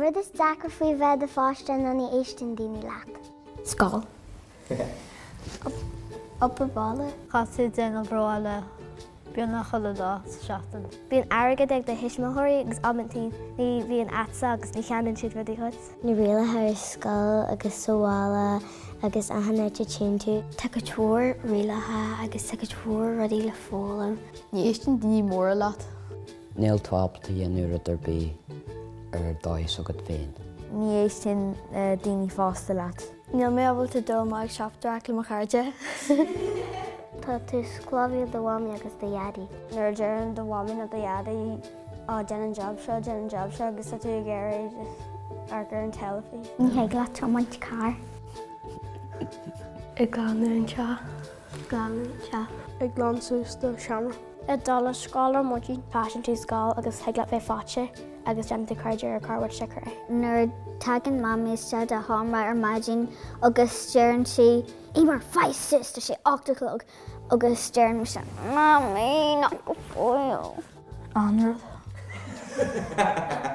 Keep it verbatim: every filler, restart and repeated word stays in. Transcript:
Rud is dachar faoi bheith a fáiste na ní éistin daoine leat. Scáil. Up a balla. Chasaí déanamh bráile bíon nach chola dá sa seachtain. Bhíon airgad ag de hisismóirí agus ammantí ní bhíon atsa agus ní cheann siad rudí chut. Ní riile ar scoil agus soála agus ahannéte tin tú. Tá go túir riilethe agus tá go túir rudí le fólam. Ní éistin daoine mór leat. Níl tábhailta dhéanú ar bí ar dáis agad féin. Ní éistin daoine fásta leat. Níl mé bhfuilta dom ag seapteach le mar chaide. Tá tú sclavíú do bhhaí agus do dheadaí. Nuair dearan do bhhain a do dheadaí á dean job seo dean job seo agus tú géir ar gur an telefaí. Ní heag le tomaint car. I gláanú an seo. Gláanú se. Ag glán sús do seamar. I dala scálar mudí passion tú scáil agus heag le fé fáte agus deanta chuidir ar carhaid se cru. Nuair tagan mamí stead a hámra ar maidin agus stearn si í mar feistis tá sé ochtalog agus stearn se Mamí nach go fóil. Anrad.